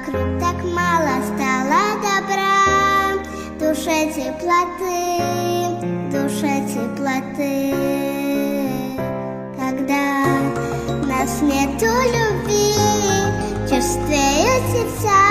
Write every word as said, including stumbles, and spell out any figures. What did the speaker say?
Вокруг так мало стало добра, в душе теплоты, в душе теплоты. Когда нас нету любви, чувствуют сердца